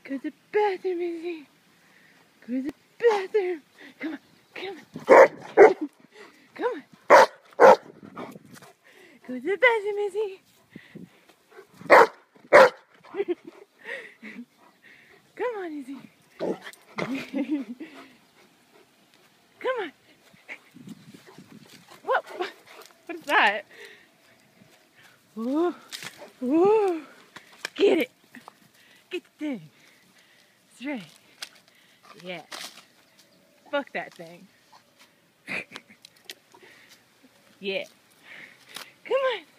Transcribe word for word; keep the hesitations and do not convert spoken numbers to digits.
Go to the bathroom, Izzy. Go to the bathroom. Come on, come on. Come on. Go to the bathroom, Izzy. Come on, Izzy. Come on. What? What is that? Whoa. Whoa. Get it. Get the thing. That's right. Yeah. Fuck that thing. Yeah. Come on.